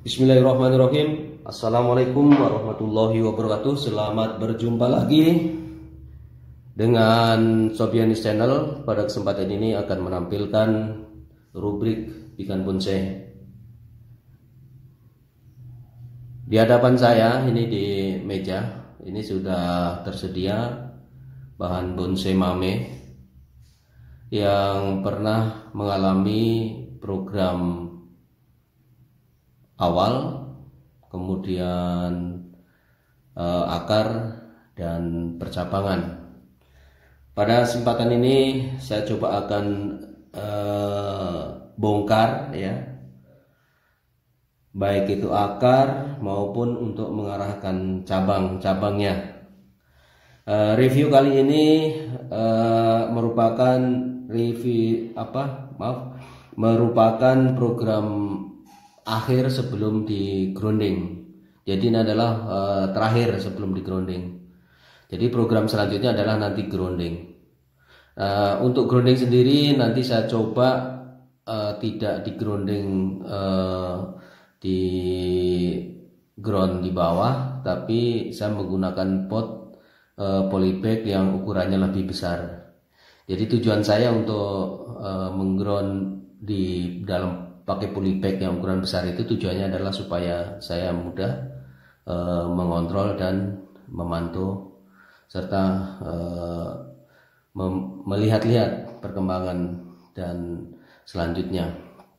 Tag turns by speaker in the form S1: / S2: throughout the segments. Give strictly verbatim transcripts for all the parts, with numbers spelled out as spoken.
S1: Bismillahirrahmanirrahim. Assalamualaikum warahmatullahi wabarakatuh. Selamat berjumpa lagi dengan Sobianis Channel. Pada kesempatan ini akan menampilkan rubrik ikan bonsai. Di hadapan saya ini di meja ini sudah tersedia bahan bonsai mame yang pernah mengalami program awal, kemudian eh, akar dan percabangan. Pada kesempatan ini saya coba akan eh, bongkar ya, baik itu akar maupun untuk mengarahkan cabang-cabangnya. Eh, review kali ini eh, merupakan review apa? Maaf, merupakan program akhir sebelum di grounding. Jadi ini adalah uh, terakhir sebelum di grounding. Jadi program selanjutnya adalah nanti grounding. Uh, untuk grounding sendiri nanti saya coba uh, tidak di grounding uh, di ground di bawah, tapi saya menggunakan pot uh, polybag yang ukurannya lebih besar. Jadi tujuan saya untuk uh, mengground di dalam pakai polybag yang ukuran besar itu tujuannya adalah supaya saya mudah e, mengontrol dan memantau serta e, melihat-lihat perkembangan dan selanjutnya.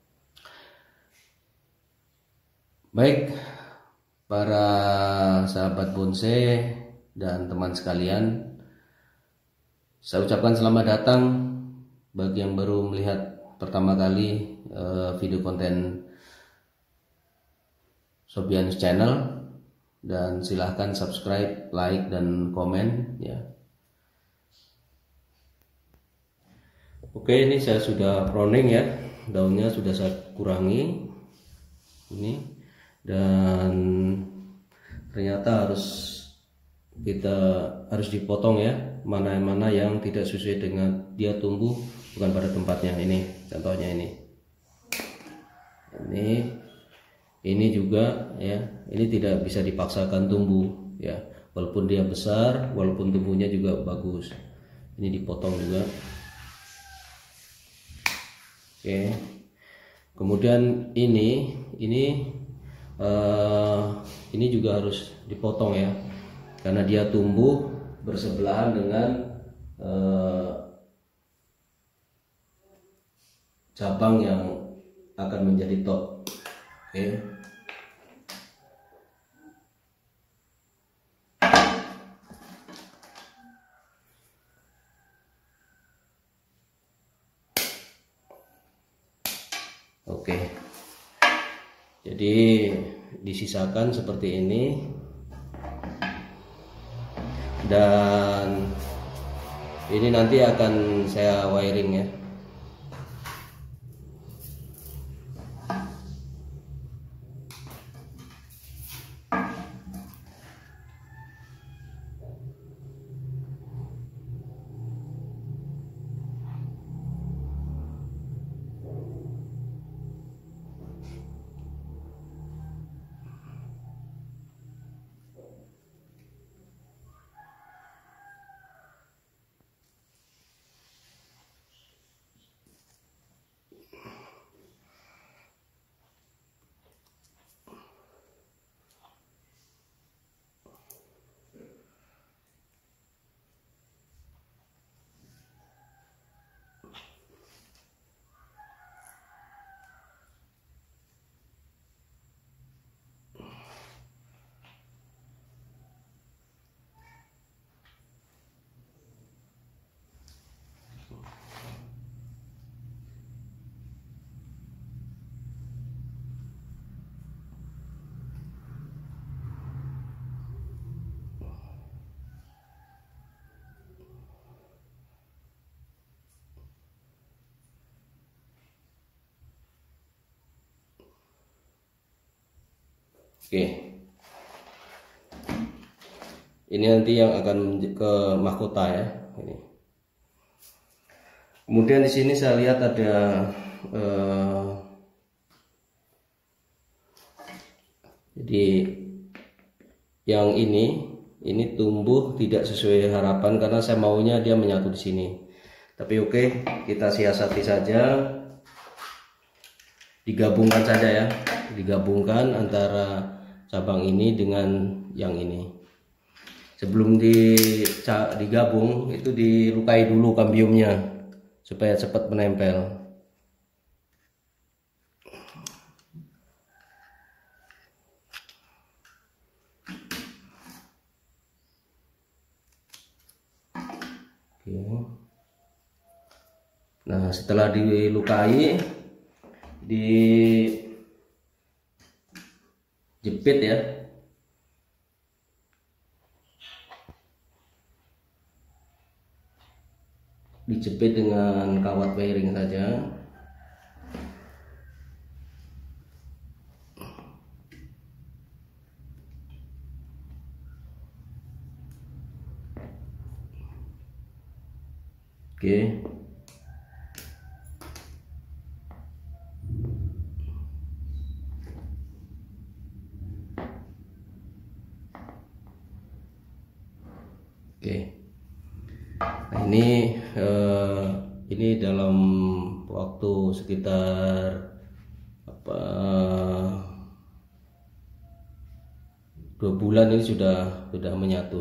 S1: Baik, para sahabat bonsai dan teman sekalian, saya ucapkan selamat datang bagi yang baru melihat pertama kali video konten Sobianis Channel, dan silahkan subscribe, like, dan komen ya. Oke, ini saya sudah pruning ya, daunnya sudah saya kurangi ini, dan ternyata harus kita harus dipotong ya, mana-mana yang tidak sesuai dengan dia tumbuh bukan pada tempatnya. Ini contohnya ini. Ini ini juga ya, ini tidak bisa dipaksakan tumbuh ya, walaupun dia besar, walaupun tumbuhnya juga bagus. Ini dipotong juga. Oke. Kemudian ini ini uh, ini juga harus dipotong ya, karena dia tumbuh bersebelahan dengan uh, cabang yang akan menjadi top. Oke. Oke. Jadi disisakan seperti ini, dan ini nanti akan saya wiring ya. Oke, ini nanti yang akan ke mahkota ya. Ini. Kemudian di sini saya lihat ada eh, Jadi yang ini ini tumbuh tidak sesuai harapan karena saya maunya dia menyatu di sini. Tapi oke, kita siasati saja, digabungkan saja ya, digabungkan antara cabang ini dengan yang ini. Sebelum di, digabung itu dilukai dulu kambiumnya supaya cepat menempel. Nah, setelah dilukai, dijepit ya. Dijepit dengan kawat wiring saja. Oke. Oke. Nah, ini eh, ini dalam waktu sekitar apa dua bulan ini sudah sudah menyatu.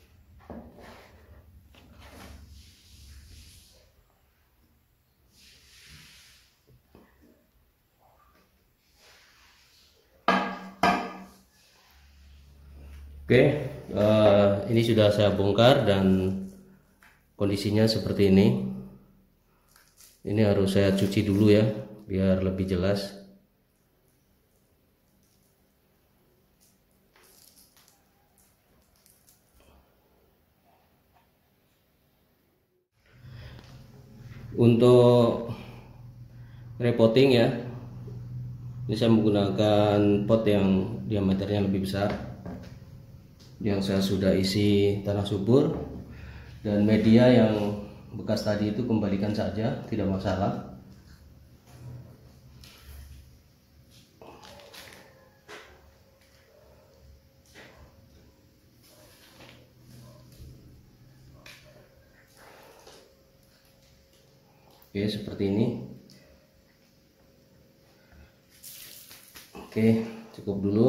S1: Oke, uh, ini sudah saya bongkar dan kondisinya seperti ini. Ini harus saya cuci dulu ya, biar lebih jelas. Untuk repotting ya, ini saya menggunakan pot yang diameternya lebih besar, yang saya sudah isi tanah subur, dan media yang bekas tadi itu kembalikan saja, tidak masalah. Oke, seperti ini. Oke, cukup dulu.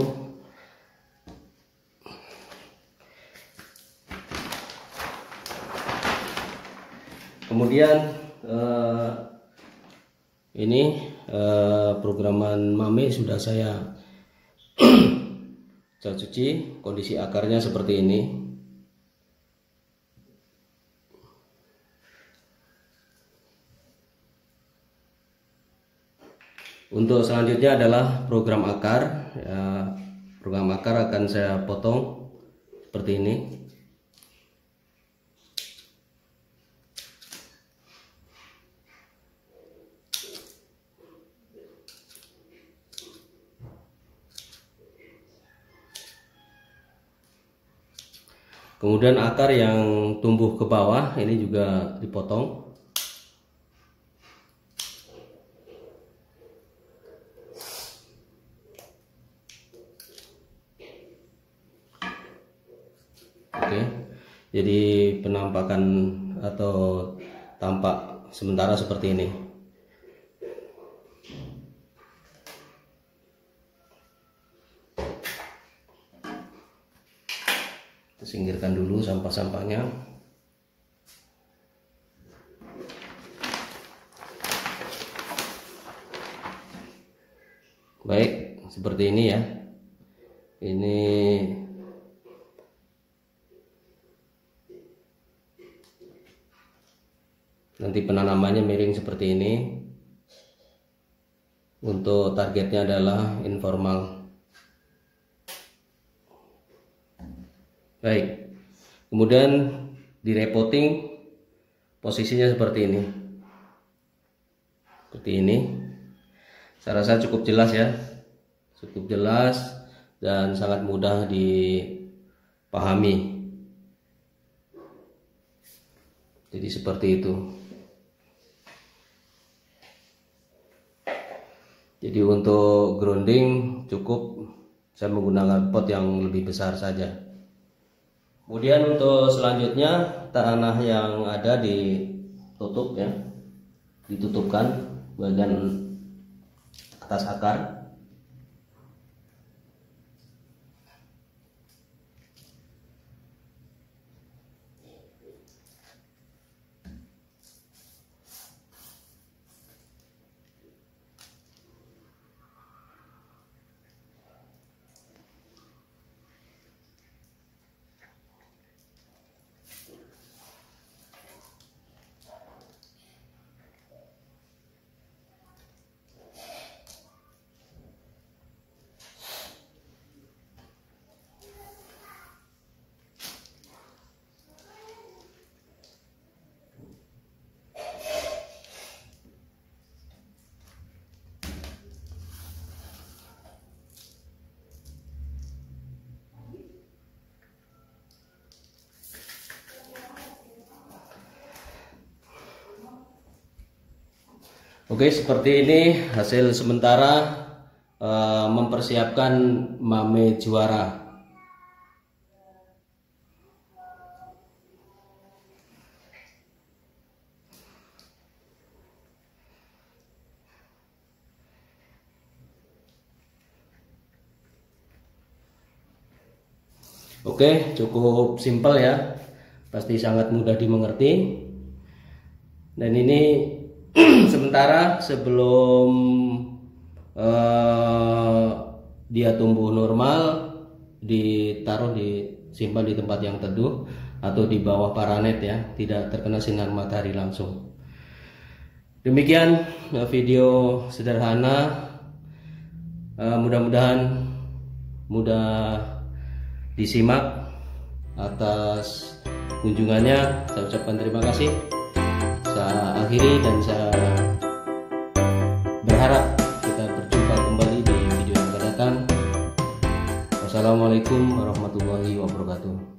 S1: Kemudian eh, ini eh, programan Mame sudah saya saya cuci. Kondisi akarnya seperti ini. Untuk selanjutnya adalah program akar. Ya, program akar akan saya potong seperti ini. Kemudian akar yang tumbuh ke bawah ini juga dipotong. Oke, jadi penampakan atau tampak sementara seperti ini. Singkirkan dulu sampah-sampahnya. Baik, seperti ini ya. Ini nanti penanamannya miring seperti ini. Untuk targetnya adalah informal. Baik, kemudian di repotting posisinya seperti ini, seperti ini. Saya rasa cukup jelas ya, cukup jelas dan sangat mudah dipahami. Jadi seperti itu. Jadi untuk grounding cukup Saya menggunakan pot yang lebih besar saja. Kemudian untuk selanjutnya tanah yang ada ditutup ya, ditutupkan bagian atas akar. Oke, seperti ini hasil sementara uh, mempersiapkan mame juara. Oke, cukup simpel ya, pasti sangat mudah dimengerti. Dan ini sementara sebelum uh, dia tumbuh normal, ditaruh disimpan di tempat yang teduh atau di bawah paranet ya, tidak terkena sinar matahari langsung. Demikian video sederhana, uh, mudah-mudahan mudah disimak. Atas kunjungannya saya ucapkan terima kasih. Saya akhiri dan saya berharap kita berjumpa kembali di video yang akan datang. Wassalamualaikum warahmatullahi wabarakatuh.